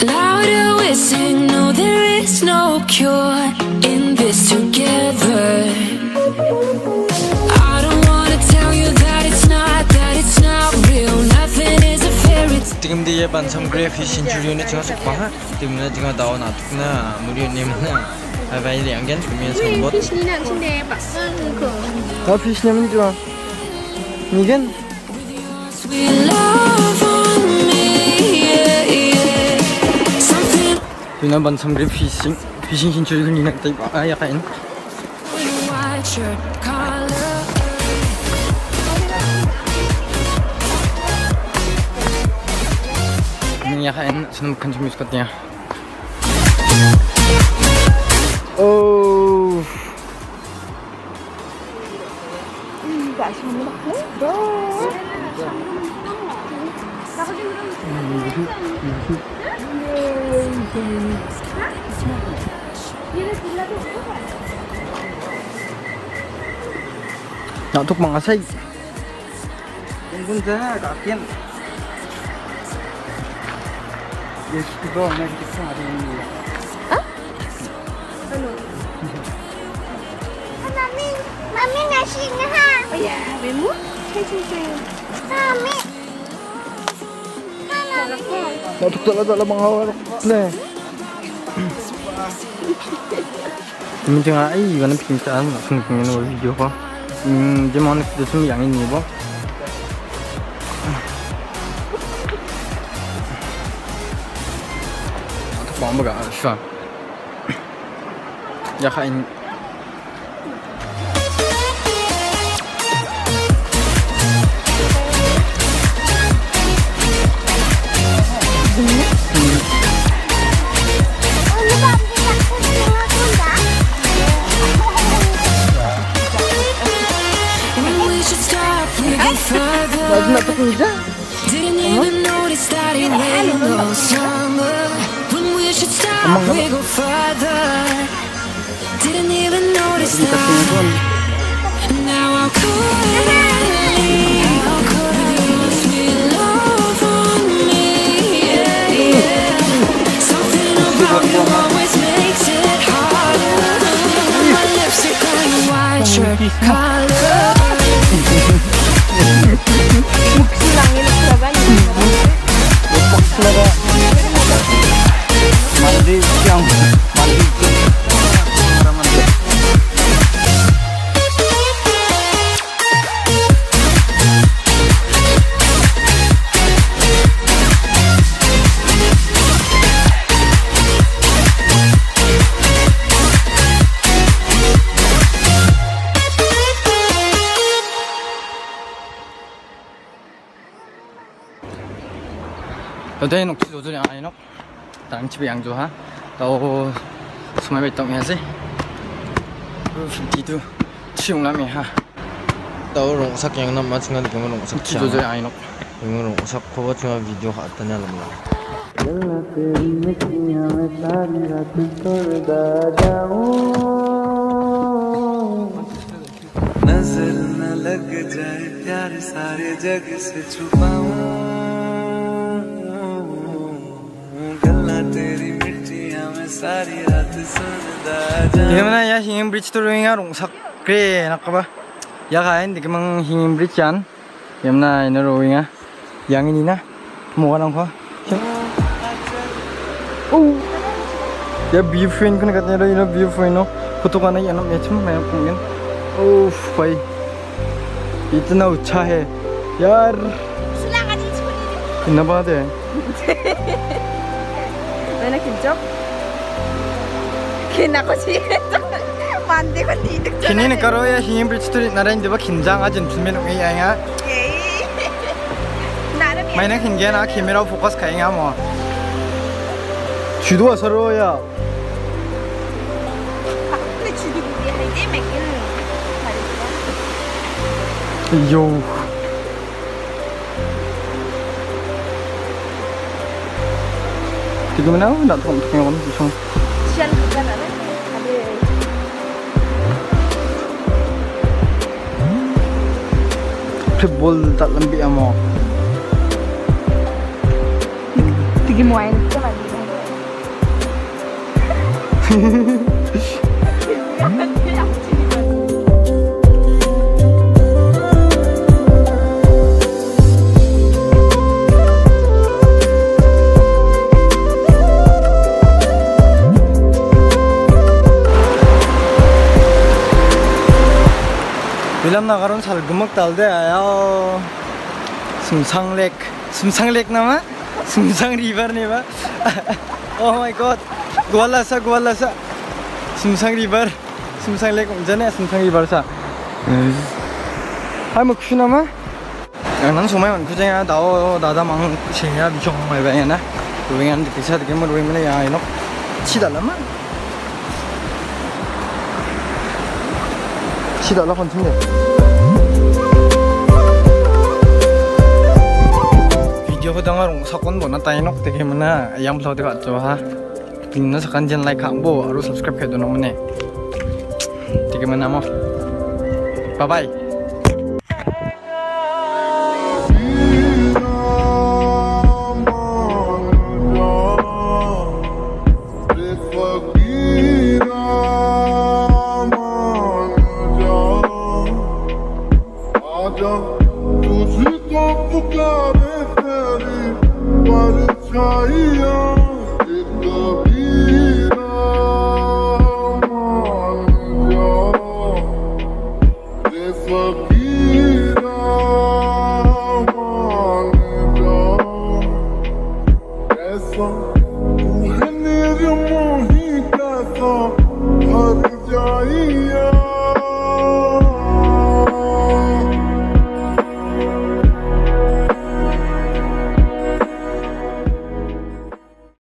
Louder we sing, no there is no cure in this together. I don't wanna tell you that it's not real. Nothing is a fairy tale. 지금 뒤에 반참 그래 피신 주류는 지금 속방아 때문에 지금 나와 놔두나 무료님은 바이바이 양견 주면 선봇 피신이는 침대에 박스 그 피신이면 좋아 이겐 We love on me, yeah, yeah. Something 누나 반참 그래 피신 신주류 그니는 때 약간 with a white shirt collar. 약간 저는 큰 준비 있었거든요. 오. Nó thuốc bằng axit. Cũng thế cả kiên. Yes, bro, मैं कितना आ रही हूँ? हाँ? मम्मी नशी नहा. या, बेमू? कैसे? Mummy. Nó thuốc tala bằng hao này. mình chừng ấy 이거는 빈자 중국인으로 비교가. 이제 뭐는 좀 양이 nhiều. Bỏ một cái sữa, giờ khai Didn't even notice that it rained no summer. When we should stop, we go further. Didn't even notice that. Now how could I leave? How could I lose sweet love on me? Yeah, yeah. Something about you always makes it harder. My lipstick on your white shirt collar. mandi siang mandi đây nó cứ rồi ai nó tặng chị ăn rồi ha đâu số máy bị tông hết gì đi tu chiung lắm ha đâu rong sắc yang nam mà chúng ta cũng rong sắc chiang rồi ai nó cũng rong sắc có bao nhiêu video hot tanya lắm नजर न लग जाए प्यार सारे जग से छुपाऊं Gimana ya hingin bridge tu ringa rongsak kre nakaba ya kain digimang hingin bridge yan gimana ina rowinga yang ini na mau orang kau oh ya view point kan katanya ina view point no foto kan ya no macam mana mungkin oh भाई इतना ऊंचा है यार कितना बात है मैंने किंचक किन्ना को ची मानते को नींद किन्हीं ने करो या हिंग ब्रिज तो नारायण देवा खिंजांग आज इंफिल्में होंगे आएगा मैंने खिंगे ना कैमरा फोकस करेंगे हम 주도 서로야 근데 주도 우리 할때 맥기는 요 지금 나 nak tengok kan pisang sian bukan ada football tak lembik amo tinggi muain itu lagi Bilam nagaron salgumok talde ayo. Sumsang Lake nama? Sumsang River nih pak. Oh my god, Gwala sa. Sumsang River, Sumsang Lake umjane Sumsang River sa. Hai muk shu nama? Nan somai man kujanya dao dada mang sehnya bichong mai ba na. Ruingan dikisa dikemur ruin mana ya inok. Cida lama. Cida lah kontinnya. Video ko dangar sakon bo na tayo nok teke mana ayam blau te batcho ha. Pinna sakan jen like bo aru subscribe khe do no mane. Teke mana mo. Bye bye. Too